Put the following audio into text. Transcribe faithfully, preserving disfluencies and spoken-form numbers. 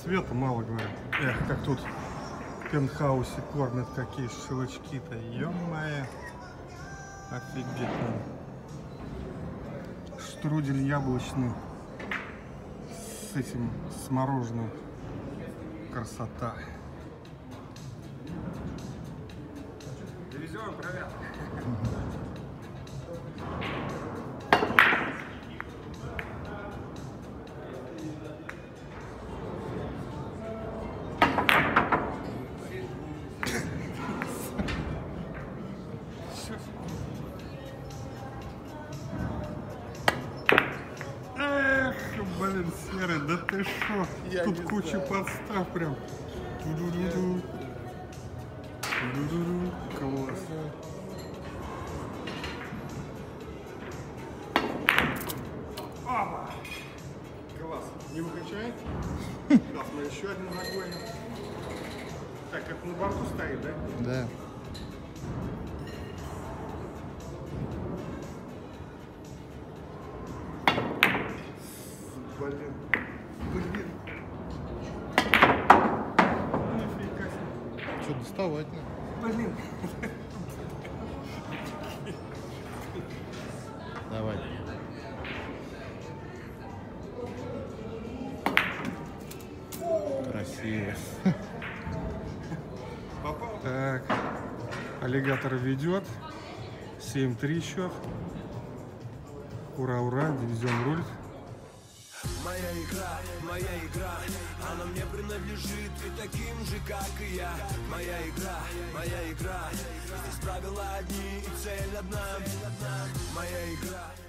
света, мало говорят. Эх, как тут в пентхаусе кормят, какие шелочки-то, ё-моё, офигенно. Штрудель яблочный с этим, с мороженым, красота. Дивизион, привет. Эх, блин, Серый, да ты шо? Я Тут не куча знаю. подстав прям. Ту-ду-ду-ду. Ту-ду-ду-ду. Класс. Опа! Класс. Не выключай. Сейчас мы еще один загоним. Так, это на борту стоит, да? Да. Блин. Блин. Нифига себе. Что доставать надо? Блин. Давай. Красиво. Попал. Так. Аллигатор ведет. семь-три счет. Ура, ура. Дивизион рулит. Моя игра, моя игра, она мне принадлежит, и таким же, как и я. Моя игра, моя игра, здесь правила одни и цель одна. Моя игра.